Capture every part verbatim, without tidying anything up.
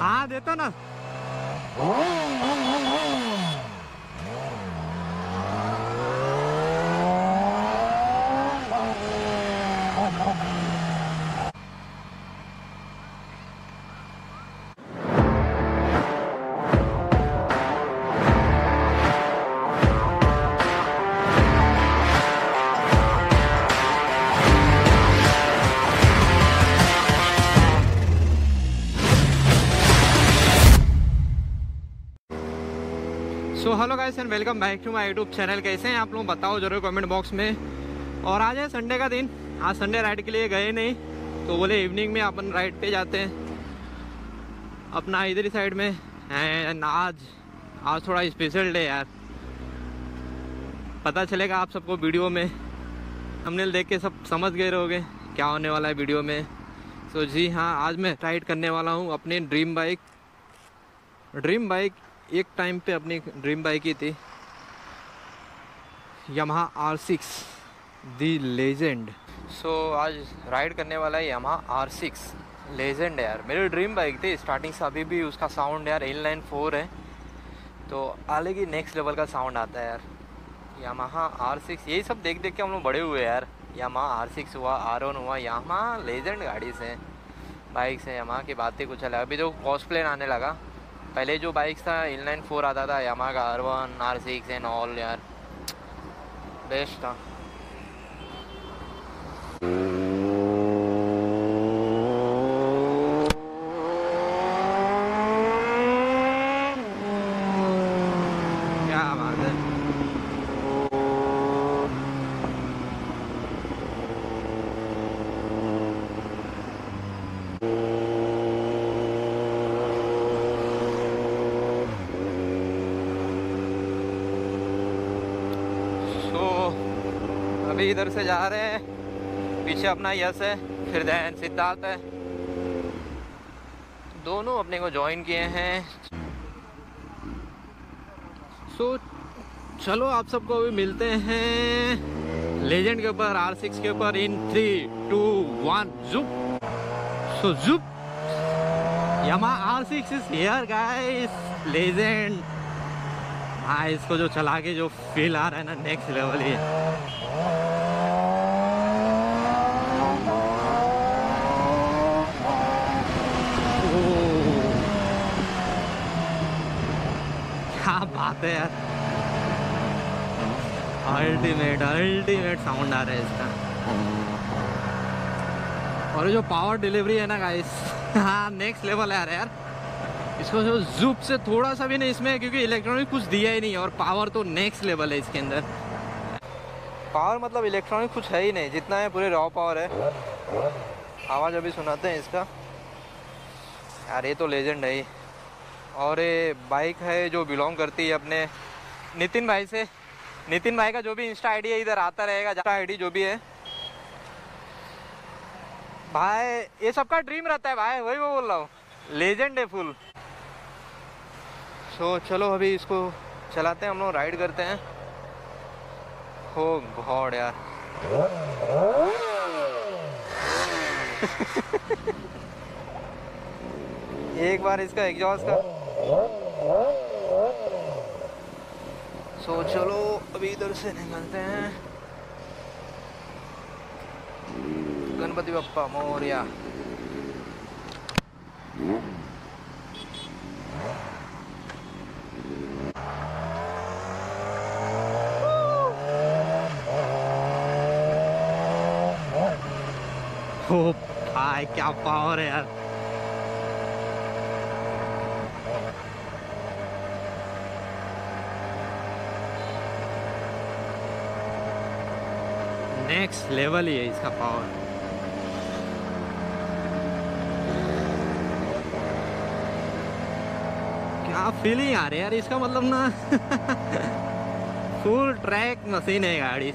हाँ देता ना। So hello guys and welcome back to my YouTube channel. कैसे हैं आप लोग बताओ जरूर कमेंट बॉक्स में। और आज है संडे का दिन। आज संडे राइड के लिए गए नहीं तो बोले इवनिंग में अपन राइड पे जाते हैं अपना इधर ही साइड में। एंड आज आज थोड़ा स्पेशल डे यार, पता चलेगा आप सबको वीडियो में। हमने देख के सब समझ गए रहोगे क्या होने वाला है वीडियो में। सो जी हाँ, आज मैं राइड करने वाला हूँ अपनी ड्रीम बाइक। ड्रीम बाइक एक टाइम पे अपनी ड्रीम बाइक ही थी, Yamaha R six the legend. So आज राइड करने वाला है यामाहा आर सिक्स लेजेंड है यार। मेरी ड्रीम बाइक थी स्टार्टिंग से, अभी भी उसका साउंड यार एल नाइन फोर है तो अलग ही नेक्स्ट लेवल का साउंड आता है यार। यामाहा आर सिक्स यही सब देख देख के हम लोग बड़े हुए यार। यामाहा आर सिक्स हुआ, आर वन हुआ, यामाहा लेजेंड गाड़ी से बाइक से यामाहा की बात ही कुछ अलग। अभी तो कॉस्प्लेन आने लगा, पहले जो बाइक्स था एल नाइन फोर आता था, यामाहा का R one, R six and all यार बेस्ट था। क्या बात है। अभी इधर से जा रहे हैं, पीछे अपना यश है, फिर दैन सिद्धार्थ है, दोनों अपने को ज्वाइन किए हैं। सो चलो आप सबको अभी मिलते हैं लेजेंड के ऊपर, आर सिक्स के ऊपर इन थ्री टू वन जुप। सो जुप Yamaha R six is here guys, legend. हाँ, इसको जो चला के जो फील आ रहा है ना, नेक्स्ट लेवल ही है। क्या बात है यार, अल्टीमेट अल्टीमेट साउंड आ रहा है इसका। और जो पावर डिलीवरी है ना गाइस, हाँ नेक्स्ट लेवल आ रहा है यार। इसको जो जूप से थोड़ा सा भी नहीं इसमें, क्योंकि इलेक्ट्रॉनिक कुछ दिया ही नहीं, और पावर तो नेक्स्ट लेवल है इसके अंदर। पावर मतलब इलेक्ट्रॉनिक कुछ है ही नहीं, जितना है पूरे रॉ पावर है। आवाज़ अभी सुनाते हैं इसका यार, ये तो लेजेंड है ही। और ये बाइक है जो बिलोंग करती है अपने नितिन भाई से। नितिन भाई का जो भी इंस्टा आईडी है इधर आता रहेगा, इंस्टा आईडी जो भी है भाई, ये सबका ड्रीम रहता है भाई, वही वो बोल रहा हूँ, लेजेंड है फुल। सो so, चलो अभी इसको चलाते हैं हम लोग, राइड करते हैं। हो गॉड यार एक बार इसका एग्जॉस्ट का। सो so, चलो अभी इधर से निकलते हैं। गणपति बप्पा मोरया। ओ भाई क्या पावर है यार। नेक्स्ट लेवल ही है इसका पावर। क्या फीलिंग आ रही है यार इसका, मतलब ना फुल ट्रैक मशीन है गाड़ी।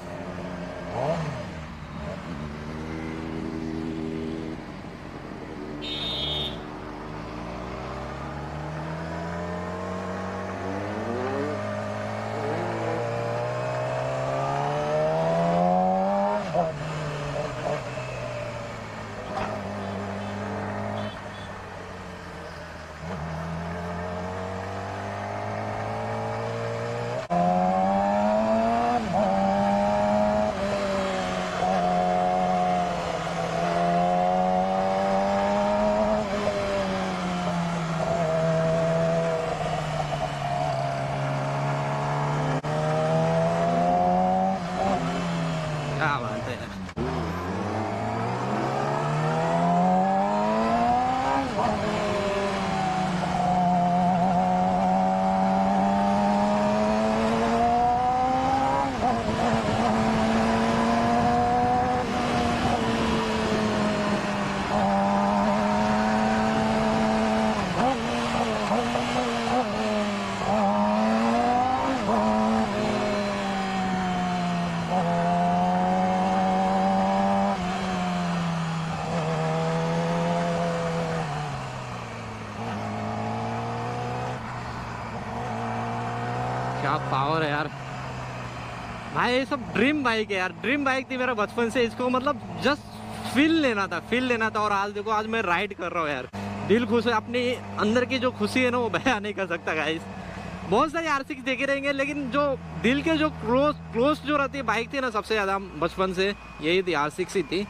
क्या पावर है यार भाई, ये सब ड्रीम बाइक है यार, ड्रीम बाइक थी मेरा बचपन से। इसको मतलब जस्ट फील लेना था, फील लेना था। और आज देखो, आज मैं राइड कर रहा हूँ यार, दिल खुश है। अपने अंदर की जो खुशी है ना, वो बयां नहीं कर सकता गाइस। बहुत सारे आर सिक्स देखे रहेंगे, लेकिन जो दिल के जो क्लोज क्लोज जो रहती है बाइक थी ना सबसे ज़्यादा बचपन से, यही थी, आर सिक्स ही थी।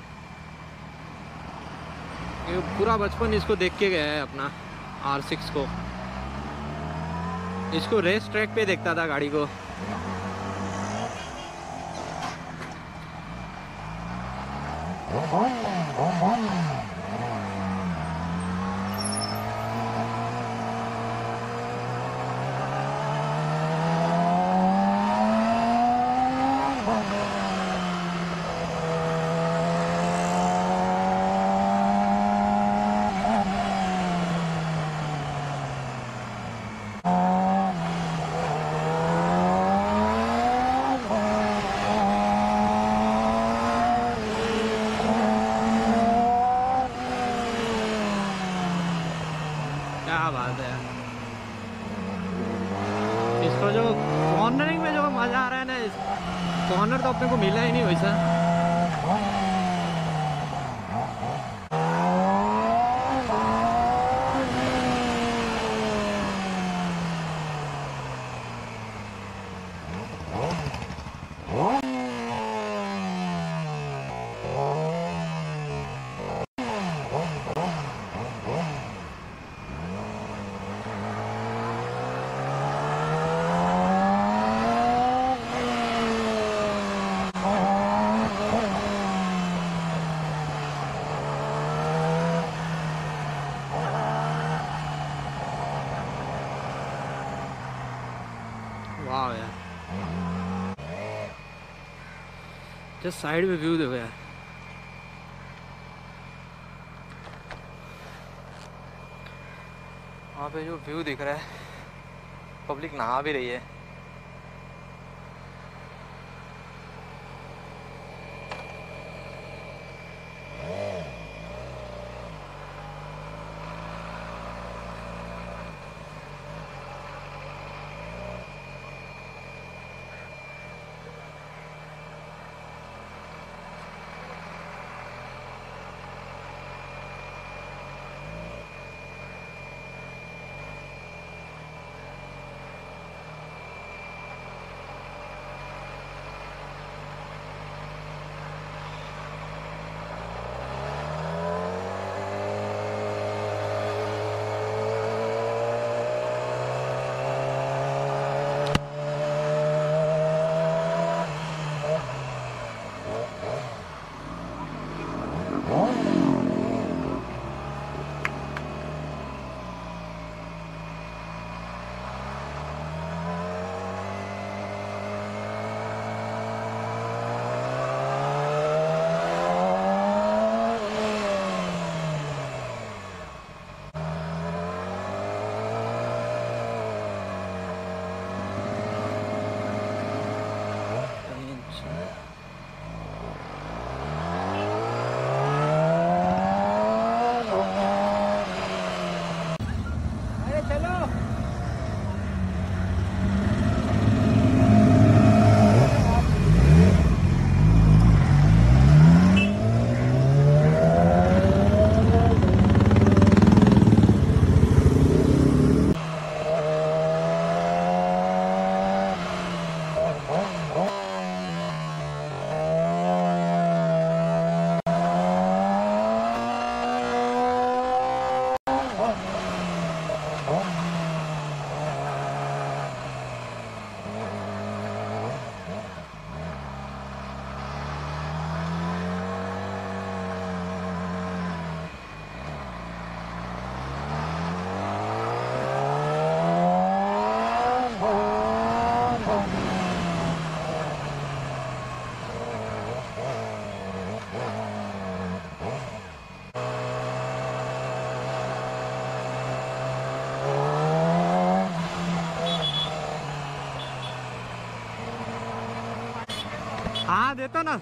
ये पूरा बचपन इसको देख के गया है अपना, आर सिक्स को। इसको रेस ट्रैक पे देखता था गाड़ी को। क्या बात है, इसको जो कॉर्नरिंग में जो मजा आ रहा है ना, कॉर्नर तो अपने को मिला ही नहीं वैसा। वाह यार, जस्ट साइड में व्यू देखो यार। वहाँ पे जो व्यू दिख रहा है, पब्लिक नहा भी रही है। हाँ देता ना।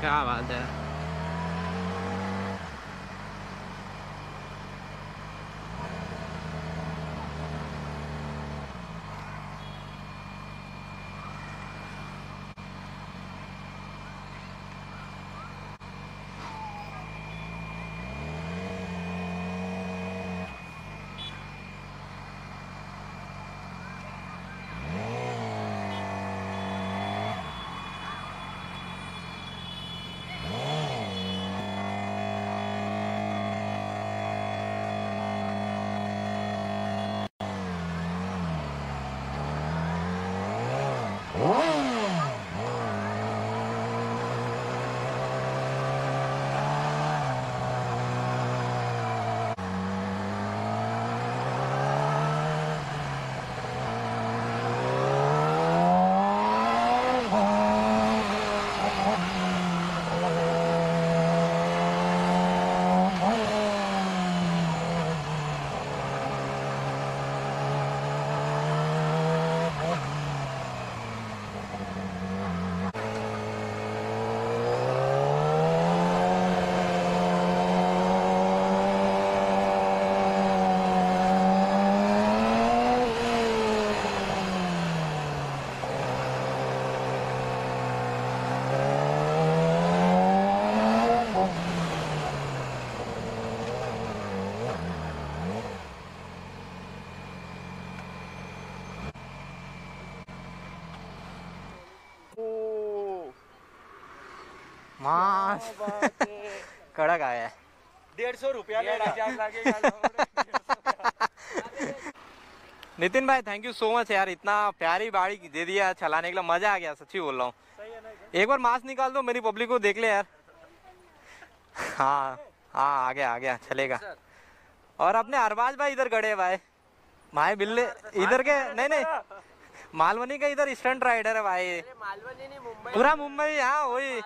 क्या बात है। मास कड़क आया है। डेढ़ सौ रुपया लगेगा। नितिन भाई थैंक यू सो मच यार, इतना प्यारी बाड़ी दे दिया चलाने के लिए, मजा आ गया सच्ची बोल रहा हूँ। एक बार मास्क निकाल दो, मेरी पब्लिक को देख ले यार। हाँ हाँ आ गया आ गया चलेगा। और अपने अरबाज भाई इधर गड़े भाई, भाई बिल्ले इधर के नहीं नहीं मालवनी का इधर स्टंट राइडर है भाई। मालवनी नहीं मुंबई, पूरा मुंबई। हाँ वही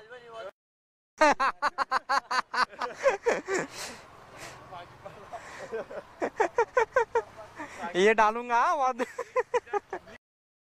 ये डालूंगा बहुत।